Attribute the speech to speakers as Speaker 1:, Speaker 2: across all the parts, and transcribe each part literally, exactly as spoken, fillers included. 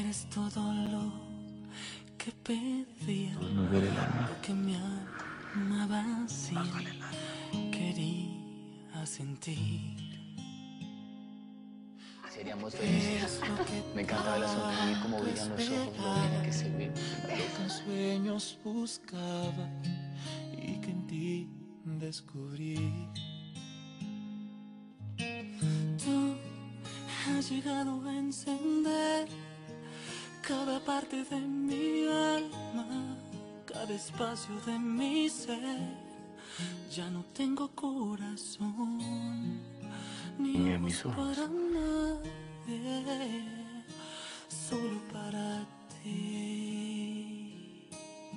Speaker 1: Eres todo lo que pedía,
Speaker 2: No duele el alma.
Speaker 1: lo que mi alma vacía quería sentir.
Speaker 2: Seríamos felices. Me encanta verla sonreír, como brillan los ojos, lo bien que se ve.
Speaker 1: Lo que en sueños buscaba y que en ti descubrí. Tú has llegado a encender cada parte de mi alma, cada espacio de mi ser. Ya no tengo corazón ni
Speaker 2: en mis ojos
Speaker 1: para nadie, solo para ti.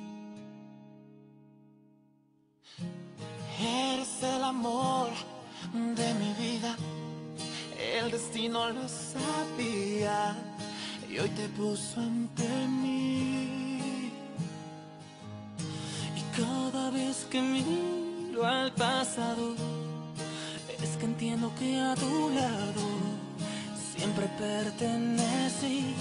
Speaker 1: Eres el amor de mi vida, el destino lo sabía y hoy te puso ante mí. Y cada vez que miro al pasado, es que entiendo que a tu lado siempre pertenecí.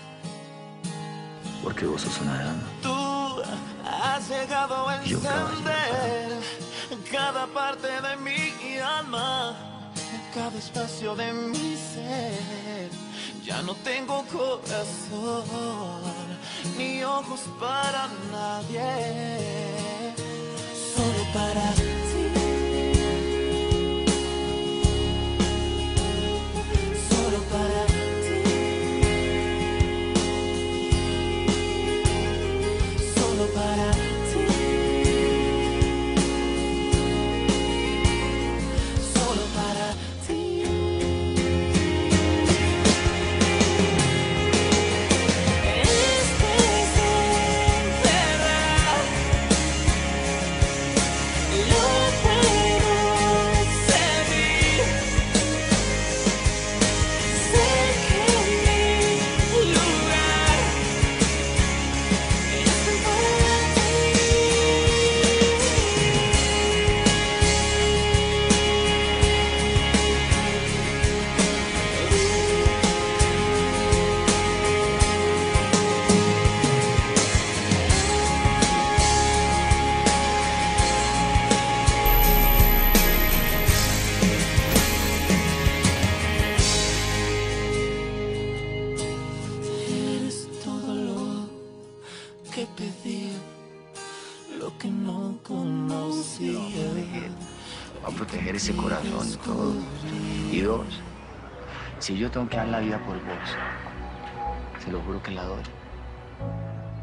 Speaker 2: Porque vos sos una dama.
Speaker 1: Tú has llegado a
Speaker 2: Yo,
Speaker 1: encender cada parte de mi alma, cada espacio de mi ser. Ya no tengo corazón ni ojos para nadie, solo para ti. Solo para ti. Solo para ti. Solo para ti. Este es enterrar lo que no sé vivir. Sé que mi lugar es para ti. Eres todo lo que pedía, lo que no conocía.
Speaker 2: Va a proteger ese corazón de todo. Y dos, si yo tengo que dar la vida por vos, se lo juro que la doy.